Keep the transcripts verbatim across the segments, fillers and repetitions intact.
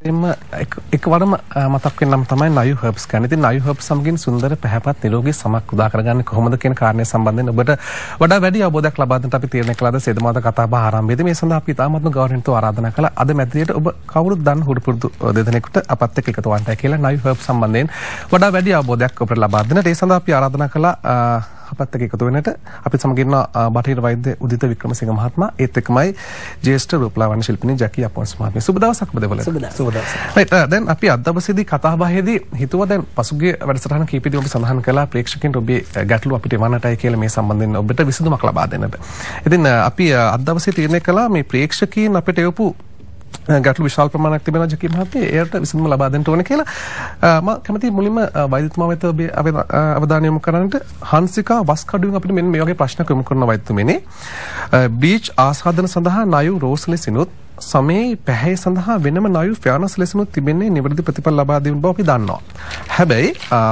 එකවරම මතක් වෙනම තමයි Naiveherbs ගන්න. ඉතින් Naiveherbs සමගින් සුන්දර පැහැපත් නිරෝගී සමක් උදා කරගන්නේ කොහොමද කියන කාරණය සම්බන්ධයෙන් ඔබට වඩා වැඩි අවබෝධයක් ලබා දෙන්නට අපි තීරණය කළාද සේදමාත කතා බහ ආරම්භයේදී. මේ සඳහා අපි ඉතාමත්ම ගෞරවණීයව ආරාධනා කළා. අද මැදිරියට ඔබ කවුරුත් දන්න හුරු පුරුදු දෙදෙනෙකුට අපත් එක්ක එකතු වන්නයි කියලා Naiveherbs සම්බන්ධයෙන් වඩා වැඩි අවබෝධයක් ඔබට ලබා දෙන්නට. ඒ සඳහා අපි ආරාධනා කළා අපත් එක්ක එකතු වෙන්නට. අපි සමග ඉන්න බටහිර වෛද්‍ය උදිත වික්‍රමසිංහ මහත්මයා, ඒත් එක්කමයි ජ්‍යෙෂ්ඨ රූපලාවන්‍ය ශිල්පිනී Jacqui Aponso මහත්මිය. සුබ දවසක් ඔබ දෙවලට. සුබ දවසක්. right දැන් අපි අද දවසේදී කතා බහේදී හිතුවා දැන් පසුගිය වැඩසටහන කීපෙදී ඔබ සඳහන් කළා ප්‍රේක්ෂකයන්ට ඔබේ ගැටලු අපිට එවන්නටයි කියලා මේ සම්බන්ධයෙන් ඔබට විසඳුමක් ලබා දෙන්නට. ඉතින් අපි අද දවසේ තීරණය කළා මේ ප්‍රේක්ෂකයන් අපිට එවපු ගැටලු විශාල ප්‍රමාණයක් තිබෙනවා Jacqui මහත්මිය. ඒකට විසඳුම ලබා දෙන්න ඕනේ කියලා මම කැමතියි මුලින්ම වෛද්‍යතුමා වෙත ඔබේ අවධානය යොමු කරන්නට. හංසිකා වස් කඩුවෙන් අපිට මෙන්න මේ වගේ ප්‍රශ්නක් යොමු කරන වෛද්‍යතුමනි. බ්ලීච් ආස්වාදන සඳහා නයු රෝස් ලෙසිනුත් සමේ පැහැය සඳහා වෙනම නයු ෆෙයානස් ලෙසිනුත් තිබෙන්නේ නිවැරදි ප්‍රතිඵල ලබා දෙන බව අපි දන්නවා. හැබැයි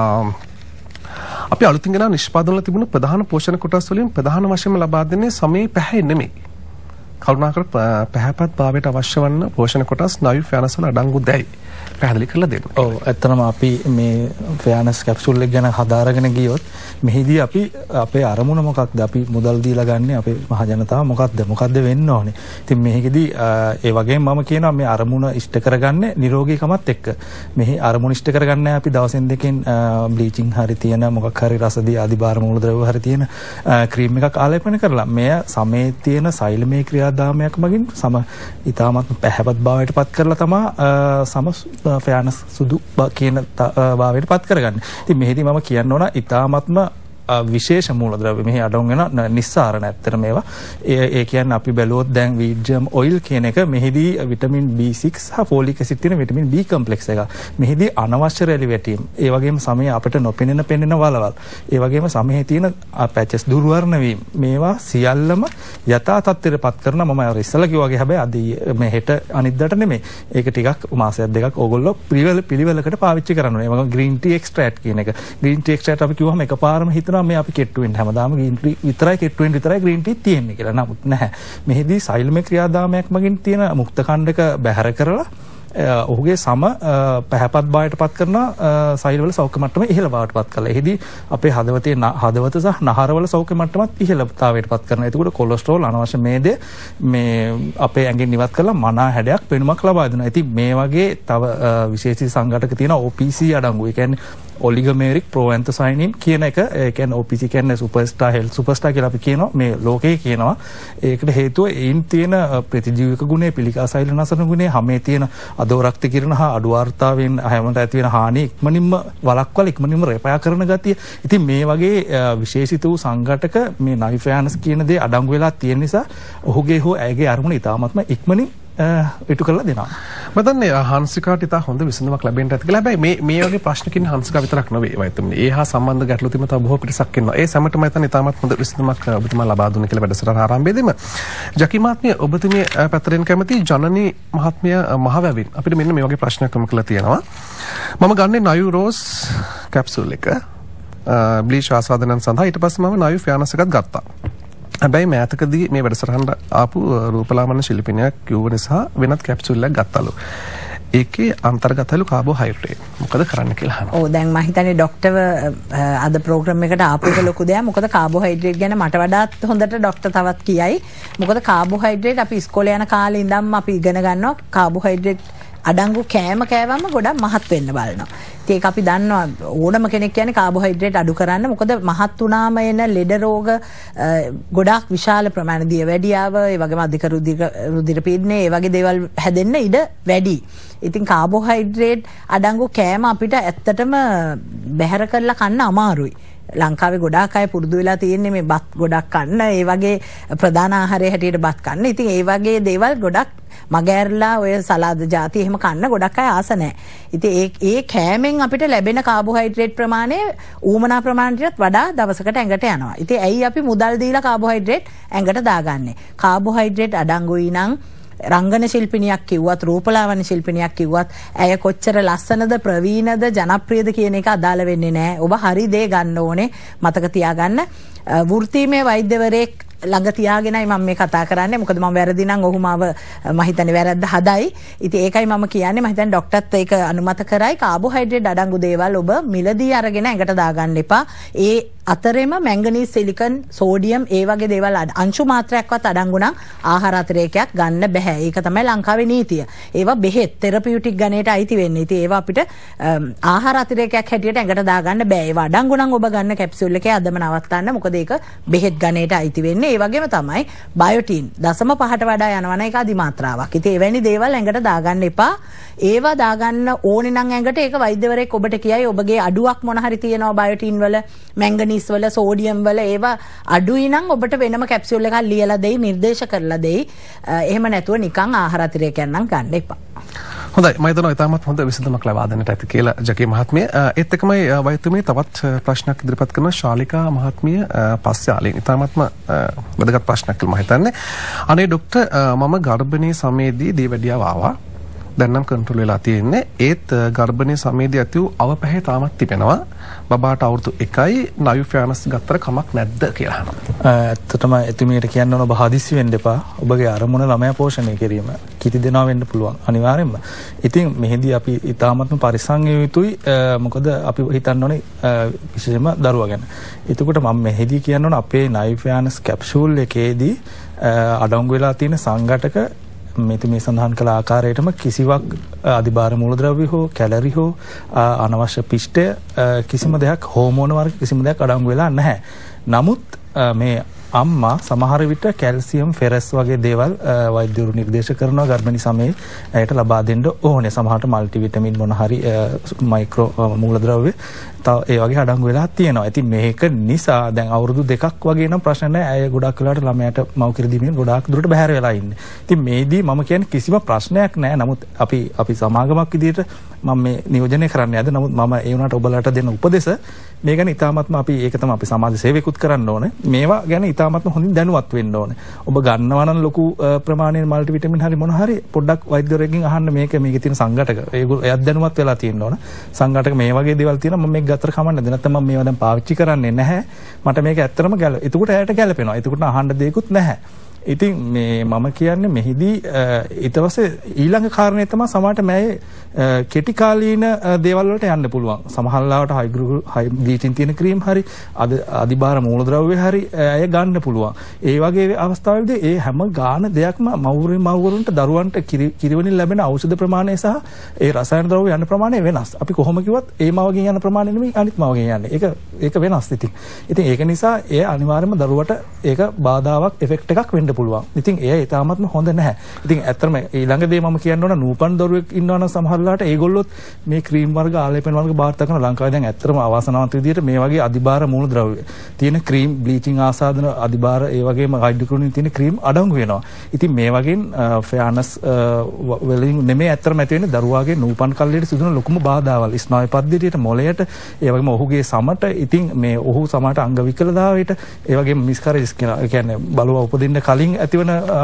අපි අලුතින් ගෙන නිෂ්පාදනවල තිබුණු ප්‍රධාන පෝෂණ කොටස් වලින් ප්‍රධාන වශයෙන්ම ලබා දෙන්නේ සමේ පැහැය නෙමෙයි. කරුණාකර පැහැපත් භාවයට අවශ්‍ය වන පෝෂණ කොටස් නයු ෆෙයානස් වල අඩංගු දැයි පැහැදිලි කරලා දෙන්න. ඔව් ඇත්තටම අපි මේ ෆෙයානස් කැප්සූල් එක ගැන හදාරගෙන ගියොත් මෙහිදී අපි අපේ අරමුණ මොකක්ද, අපි මුදල් දීලා ගන්න අපේ මහ ජනතාව මොකක්ද මොකක්ද වෙන්න ඕනේ. ඉතින් මේකෙදී ඒ වගේම මම කියනවා මේ අරමුණ ඉෂ්ට කරගන්නේ නිරෝගීකමත් එක්ක. මෙහි අරමුණ ඉෂ්ට කරගන්නේ අපි දවසෙන් දෙකෙන් බ්ලීචින් හරි තියෙන මොකක් හරි රසදී ආදිබාර මූලද්‍රව්‍ය හරි තියෙන ක්‍රීම් එකක් ආලේපනය කරලා මෙය සමේ තියෙන සෛලමය ක්‍රියාදාමයක් මගින් සම ඉතාමත් පැහැපත් භාවයට පත් කරලා තමයි සම ෆෙයානස් සුදු කියන භාවයට පත් කරගන්නේ. ඉතින් මෙහිදී මම කියන්න ඕන ඉතාමත්ම විශේෂ මූලද්‍රව්‍ය මෙහි අඩංගු වෙන නිස්සාරණ ඇත්තට මේවා. ඒ ඒ කියන්නේ අපි බැලුවොත් දැන් වීඩ්ජම් ඔයිල් කියන එක මෙහිදී විටමින් බී සික්ස් සහ ෆෝලික් ඇසිඩ් තියෙන විටමින් B කොම්ප්ලෙක්ස් එක. මෙහිදී අනවශ්‍ය රැලි වැටීම්, ඒ වගේම සමේ අපිට නොපෙනෙන පෙනෙන වලවල්, ඒ වගේම සමේ තියෙන පැචස් දුර්වර්ණ වීම, මේවා සියල්ලම යථා තත්ත්වයට පත් කරන මම අර ඉස්සලා කිව්වා වගේ හැබැයි අද මේ හෙට අනිද්දාට නෙමෙයි. ඒක ටිකක් මාසයක් දෙකක් ඕගොල්ලෝ පිළිවෙල පිළිවෙලකට පාවිච්චි කරනවා. ඒ වගේම ග්‍රීන් ටී එක්ස්ට්‍රැක්ට් කියන එක. ග්‍රීන් ටී එක්ස්ට්‍රැක්ට් අපි කිව්වම එකපාරම හිතන මේ අපි කෙට්ටු වෙන්න හැමදාම ග්‍රීන් ටී විතරයි කෙට්ටු වෙන්න විතරයි ග්‍රීන් ටී තියෙන්නේ කියලා. නමුත් නැහැ. මෙහිදී සෛලමය ක්‍රියාදාමයක් මගින් තියෙන මුක්ත ඛණ්ඩක බැහැර කරලා ඔහුගේ සම පැහැපත් භාවයට පත් කරන සෛලවල සෞඛ්‍ය මට්ටම ඉහළ භාවයට පත් කළා. එහිදී අපේ හදවතේ හදවත සහ නහරවල සෞඛ්‍ය මට්ටමත් ඉහළතාවයට පත් කරනවා. එතකොට කොලෙස්ටරෝල් අනවශ්‍ය මේද මේ අපේ ඇඟෙන් ඉවත් කරලා මනා හැඩයක් පෙනුමක් ලබා දෙනවා. ඉතින් මේ වගේ තව විශේෂී සංඝටක තියෙන O P C අඩංගු. ඒ කියන්නේ ඔලිගොමෙරික් ප්‍රෝඇන්තොසයිනින් කියන එක. ඒ කියන්නේ O P C කියන්නේ සුපර්ස්ටාර් හෙල්ත් සුපර්ස්ටාර් කියලා අපි කියනවා මේ ලෝකේ කියනවා. ඒකට හේතුව ඒන් තියෙන ප්‍රතිජීවක ගුණය, පිළිකා සෛල නසන ගුණය, හැමේ තියෙන අදෝ රක්ත කිරණ හා අඩු වාර්තාවෙන් හැමෝට ඇති වෙන හානි ඉක්මනින්ම වළක්වලා ඉක්මනින්ම රෙපයා කරන ගතිය. ඉතින් මේ වගේ විශේෂිත වූ සංඝටක මේ නයිෆෙයානස් කියන දේ අඩංගු වෙලා තියෙන නිසා ඔහුගේ හෝ ඇයගේ අරමුණ ඉතාමත්ම ඉක්මනින් ඉටු කරලා දෙනවා. මම දන්නේ හංසිකාට ඉතා හොඳ විසඳුමක් ලැබෙන්න ඇති කියලා. හැබැයි මේ මේ වගේ ප්‍රශ්නකින් හංසිකා විතරක් නෙවෙයි වෛද්‍යතුමනි. ඒ හා සම්බන්ධ ගැටලු තිබෙන තව බොහෝ පිටසක් ඉන්නවා. ඒ සමටම හිතන්නේ ඉතාමත් හොඳ විසඳුමක් ඔබතුමා ලබා දුන්න කියලා වැඩසටහන ආරම්භයේදීම. Jacqui මහත්මිය ඔබතුමිය පැතරෙන් කැමති ජනනී මහත්මිය මහවැවින් අපිට මෙන්න මේ වගේ ප්‍රශ්නයක් යොමු කළා තියෙනවා. මම ගන්නේ නයු රෝස් කැප්සූල් එක බ්ලීච් ආස්වාදනයන් සඳහා. ඊට පස්සේ මම නයු ෆෙයානස් එකක් ගත්තා. හැබැයි මෑතකදී මේ වැඩසටහනට ආපු රූපලාවන්‍ය ශිල්පිනියක් කිව්ව නිසා වෙනත් කැප්සූල් එකක් ගත්තලු. ඒකේ අන්තර්ගතලු කාබෝහයිඩ්‍රේට්. මොකද කරන්න කියලා අහනවා. ඔව් දැන් මම හිතන්නේ ડોක්ටර්ව අද ප්‍රෝග්‍රෑම් එකට ආපු එක ලොකු දෙයක්. මොකද කාබෝහයිඩ්‍රේට් ගැන මට වඩාත් හොඳට ડોක්ටර් තවත් කියයි. මොකද කාබෝහයිඩ්‍රේට් අපි ඉස්කෝලේ යන කාලේ ඉඳන්ම අපි ඉගෙන ගන්නවා කාබෝහයිඩ්‍රේට් අඩංගු කෑම කෑවම ගොඩක් මහත් වෙන්න බලනවා. ඒක අපි දන්නවා ඕනම කෙනෙක් කියන්නේ කාබෝහයිඩ්‍රේට් අඩු කරන්න. මොකද මහත් වුණාම එන ලෙඩ රෝග ගොඩාක් විශාල ප්‍රමාණයක් දියවැඩියාව, ඒ වගේම අධික රුධිර රුධිර පීඩනය, ඒ වගේ දේවල් හැදෙන්න ඉඩ වැඩි. ඉතින් කාබෝහයිඩ්‍රේට් අඩංගු කෑම අපිට ඇත්තටම බැහැර කරලා කන්න අමාරුයි. ලංකාවේ ගොඩාක් අය පුරුදු වෙලා තියෙන්නේ මේ බත් ගොඩක් කන්න, ඒ වගේ ප්‍රධාන ආහාරය හැටියට බත් කන්න. ඉතින් ඒ වගේ දේවල් ගොඩක් මගෑරලා ඔය සලාද ಜಾති එහෙම කන්න ගොඩක් අය ආස නැහැ. ඉතින් ඒ ඒ කෑමෙන් අපිට ලැබෙන කාබෝහයිඩ්‍රේට් ප්‍රමාණය ඌමනා ප්‍රමාණයටත් වඩා දවසකට ඇඟට යනවා. ඉතින් ඇයි අපි මුදල් දීලා කාබෝහයිඩ්‍රේට් ඇඟට දාගන්නේ? කාබෝහයිඩ්‍රේට් අඩංගුයි නම් රංගන ශිල්පිනියක් කිව්වත්, රූපලාවන්‍ය ශිල්පිනියක් කිව්වත් ඇය කොච්චර ලස්සනද, ප්‍රවීණද, ජනප්‍රියද කියන එක අදාළ වෙන්නේ නැහැ. ඔබ හරි දේ ගන්න ඕනේ. මතක තියාගන්න. වෘත්තීමය වෛද්‍යවරයෙක් ළඟ තියාගෙනයි මම මේ කතා කරන්නේ. මොකද මම වැරදි නම් ඔහු මාව මම හිතන්නේ වැරද්ද හදයි. ඉතින් ඒකයි මම කියන්නේ මම හිතන්නේ ડોක්ටර්ත් ඒක අනුමත කරයි. කාබෝහයිඩ්‍රේට් අඩංගු දේවල් ඔබ මිලදී අරගෙන ඇඟට දාගන්න එපා. ඒ අතරෙම මැංගනීස් සිලිකන් සෝඩියම් ඒ වගේ දේවල් අංශු මාත්‍රයක්වත් අඩංගු නම් ආහාර අතිරේකයක් ගන්න බෑ. ඒක තමයි ලංකාවේ නීතිය. ඒවා බෙහෙත් තෙරපියුටික් ගණයට අයිති වෙන්නේ. ඉතින් ඒවා අපිට ආහාර අතිරේකයක් හැටියට ඇඟට දාගන්න බෑ. ඒවා අඩංගු නම් ඔබ ගන්න කැප්සියුල් එකේ අදම නවත්තන්න. මොකද ඒක බෙහෙත් ගණයට අයිති වෙන්නේ. ඒ වගේම තමයි බයෝටින් දශම පහට වඩා යනවා නම් ඒක අධි මාත්‍රාවක්. ඉතින් එවැනි දේවල් ඇඟට දාගන්න එපා. ඒවා දාගන්න ඕනේ නම් ඇඟට ඒක වෛද්‍යවරයෙක් ඔබට කියයි ඔබගේ අඩුවක් මොන හරි තියෙනවා බයෝටින් වල මැංගනීස් වල සෝඩියම් වල ඒවා අඩුයි නම් ඔබට වෙනම කැප්සියුල් එකක් ලියලා දෙයි නිර්දේශ කරලා දෙයි. එහෙම නැතුව නිකන් ආහාර අතිරේකයන් නම් ගන්න එපා. හොඳයි මම හිතනවා ඉතාමත් හොඳ විසඳුමක් ලබා දෙන්නට ඇති කියලා ජකී මහත්මිය. ඒත් එක්කමයි වෛද්‍යතුමිය තවත් ප්‍රශ්නයක් ඉදිරිපත් කරන ශාලිකා මහත්මිය පස්සේ ආලෙන් ඉතාමත්ම වැදගත් ප්‍රශ්නයක් කියලා මම හිතන්නේ. අනේ ડોක්ටර් මම ගර්භණී සමයේදී දියවැඩියාව ආවා. දැන් නම් කන්ට්‍රෝල් වෙලා තියෙන්නේ. ඒත් ගර්භණී සමයේදී ඇති වූ අවපැහැ තාමත් තිබෙනවා. බබාට අවුරුදු එකයි නයු ෆෑනස් ගත්තර කමක් නැද්ද කියලා අහනවා. ඇත්තටම එතුමියට කියන්න ඕන ඔබ හදිස්සි වෙන්න එපා. ඔබගේ අරමුණ ළමයා පෝෂණය කිරීම. කිරි දෙනවා වෙන්න පුළුවන් අනිවාර්යෙන්ම. ඉතින් මෙහිදී අපි ඊ타මත්ම පරිස්සම් යුතුයි. මොකද අපි හිතන්න ඕනේ විශේෂයෙන්ම දරුවා ගැන. එතකොට මම මෙහිදී කියන්න ඕන අපේ නයිව්ෆෑනස් කැප්සූල් එකේදී අඩංගු වෙලා තියෙන සංඝටක මේක මේ සඳහන් කළ ආකාරයටම කිසිවක් අධිභාර මූලද්‍රව්‍ය හෝ කැලරි හෝ අනවශ්‍ය පිෂ්ඨය කිසිම දෙයක් හෝමෝන වර්ග කිසිම දෙයක් අඩංගු වෙලා නැහැ. නමුත් මේ අම්මා සමහර විට කැල්සියම් ෆෙරස් වගේ දේවල් වෛද්‍යවරු නිර්දේශ කරනවා ගර්භණී සමයේ ඇයට ලබා දෙන්න ඕනේ. සමහරට මල්ටි විටමින් මොන හරි මයික්‍රෝ මූලද්‍රව්‍ය තව ඒ වගේ අඩංගු වෙලා තියෙනවා. ඉතින් මේක නිසා දැන් අවුරුදු දෙකක් වගේ නම් ප්‍රශ්න නැහැ. ඇය ගොඩක් වෙලාවට ළමයාට මව් කිරි දීමෙන් ගොඩාක් දුරට බැහැර වෙලා ඉන්නේ. ඉතින් මේදී මම කියන්නේ කිසිම ප්‍රශ්නයක් නැහැ. නමුත් අපි අපි සමාගමක් විදිහට මම මේ නියෝජනය කරන්නේ නැද. නමුත් මම ඒ වුණාට ඔබලාට දෙන උපදෙස මේ ගැන ඉතාමත්ම අපි ඒක තමයි අපි සමාජ සේවයකුත් කරන්න ඕනේ. මේවා ගැන ඉතාමත්ම හොඳින් දැනුවත් වෙන්න ඕනේ. ඔබ ගන්නවා නම් ලොකු ප්‍රමාණයේ මල්ටි විටමින් හරි මොන හරි පොඩ්ඩක් වෛද්‍යවරයෙක්ගෙන් අහන්න මේක මේකේ තියෙන සංඝටක. ඒගොල්ලෝ එයත් දැනුවත් වෙලා තියෙන්න ඕන. සංඝටක මේ වගේ දේවල් තියෙනවා මම මේක ගත්තට කමන්නේ නැද්ද? නැත්නම් මම මේවා දැන් පාවිච්චි කරන්නේ නැහැ. මට මේක ඇත්තටම ගැල. එතකොට ඇයට ගැලපෙනවා. එතකොට අහන්න දෙයක්වත් නැහැ. ඉතින් මේ මම කියන්නේ මෙහිදී ඊට පස්සේ ඊළඟ කාරණේ තමයි සමහරට මේ කෙටි කාලීන දේවල් වලට යන්න පුළුවන්. සමහර ලාවට හයි හයි බ්ලීචින් තියෙන ක්‍රීම් හරි අද අධිභාර මූලද්‍රව්‍ය හරි අය ගන්න පුළුවන්. ඒ වගේ අවස්ථාවලදී ඒ හැම ගාන දෙයක්ම මව්වරුන් මව්වරුන්ට දරුවන්ට කිරිවලින් ලැබෙන ඖෂධ ප්‍රමාණය සහ ඒ රසායන ද්‍රව්‍ය යන ප්‍රමාණය වෙනස්. අපි කොහොම කිව්වත් ඒ මවගෙන් යන ප්‍රමාණය නෙමෙයි අනිත් මවගෙන් යන්නේ. ඒක ඒක වෙනස් ඉතින්. ඉතින් ඒක නිසා ඒ අනිවාර්යයෙන්ම දරුවට ඒක බාධාවක් ඉෆෙක්ට් එකක් වෙන්න පුළුවන්. ඉතින් එය ඊටාත්ම හොඳ නැහැ. ඉතින් ඇත්තටම ඊළඟ දේ මම කියන්න ඕන නූපන් දරුවෙක් ඉන්නවා නම් සමහරලාට ඒගොල්ලොත් මේ ක්‍රීම් වර්ග ආලේපන වර්ග භාවිත කරන ලංකාවේ දැන් ඇත්තටම අවාසනාවන්ත විදිහට මේ වගේ අධිභාර මූලද්‍රව්‍ය තියෙන ක්‍රීම් බ්ලීචිං ආසාදන අධිභාර ඒ වගේම හයිඩ්‍රොක්ලෝරින් තියෙන ක්‍රීම් අඩංගු වෙනවා. ඉතින් මේ වගේ ෆෑනස් වලින් නෙමෙයි ඇත්තටම ඇති වෙන්නේ දරුවාගේ නූපන් කල්ලියට සිදුවන ලොකුම බාධාවල් ස්නායු පද්ධතියට මොළයට ඒ වගේම ඔහුගේ සමට ඉතින් මේ ඔහු සමහරට අංග විකලතාවයට ඒ වගේම මිස්කරේජස් කියන්නේ බලව උපදින්න කලින් ඇතිවන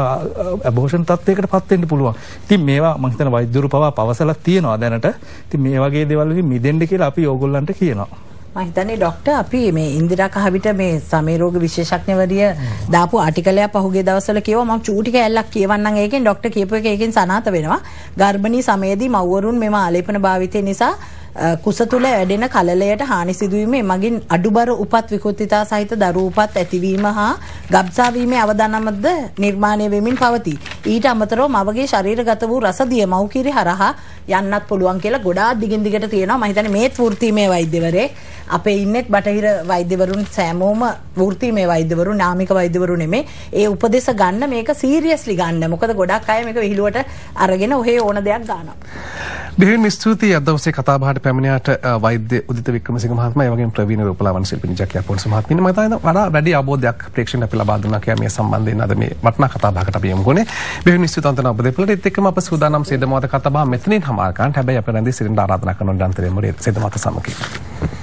ඇබෝෂන් තත්ත්වයකට පත් වෙන්න පුළුවන්. ඉතින් මේවා මම හිතන වෛද්‍යවරු පවා පවසලා තියෙනවා දැනට. ඉතින් මේ වගේ දේවල් වලින් මිදෙන්න කියලා අපි ඕගොල්ලන්ට කියනවා. මම හිතන්නේ ડોක්ටර් අපි මේ ඉන්දිරා කහවිට මේ සමේ රෝග විශේෂඥවරිය දාපු ආටිකලයක් පහුගිය දවස්වල කියවා මම චූටි කැලලක් කියවන්නම් ඒකෙන් ડોක්ටර් කියපු එක ඒකෙන් සනාථ වෙනවා. ගර්භණී සමයේදී මව්වරුන් මෙම ආලේපන භාවිතය නිසා කුස තුළ වැඩෙන කලලයට හානි සිදුවීමේ මගින් අඩුබර උපත් විකෘතිතා සහිත දරු උපත් ඇතිවීම හා ගබ්සා වීමේ අවදානමක්ද නිර්මාණය වෙමින් පවතී. ඊට අමතරව මවගේ ශරීරගත වූ රසදිය මව්කිරි හරහා යන්නත් පුළුවන් කියලා ගොඩාක් දිගින් දිගට තියෙනවා. මම හිතන්නේ මේ වෘත්තීමේ වෛද්‍යවරයෙක් අපේ ඉන්නෙත් බටහිර වෛද්‍යවරුන් සෑමෝම වෘත්තීමේ වෛද්‍යවරු නාමික වෛද්‍යවරු නෙමේ. ඒ උපදේශ ගන්න මේක සීරියස්ලි ගන්න. මොකද ගොඩක් අය මේක විහිළුවට අරගෙන ඔහේ ඕන දෙයක් ගන්නවා. බෙහෙවින් ස්තුතියි අද දවසේ කතා බහට පැමිණියාට වෛද්‍ය උදිත වික්‍රමසිංහ මහත්මයා ඒ වගේම ප්‍රවීණ රූපලාවන්‍ය ශිල්පිනී ජැකි අපොන්සෝ මහත්මිය මම හිතන්නේ වඩා වැඩි අවබෝධයක් ප්‍රේක්ෂකයන්ට අපි ලබා දුන්නා කියලා මේ සම්බන්ධයෙන් අද මේ වටිනා කතා බහකට අපි යමු ගොනේ. බෙහෙවින් ස්තුතියි අන්තන ඔබ දෙපළට ඒත් එක්කම අප සූදානම් සේදමාත කතා බහ මෙතනින් හමාර ගන්න. හැබැයි අපේ රැඳී සිටින්න ආරාධනා කරන නිරන්තරයෙන්ම සේදමාත සමගින්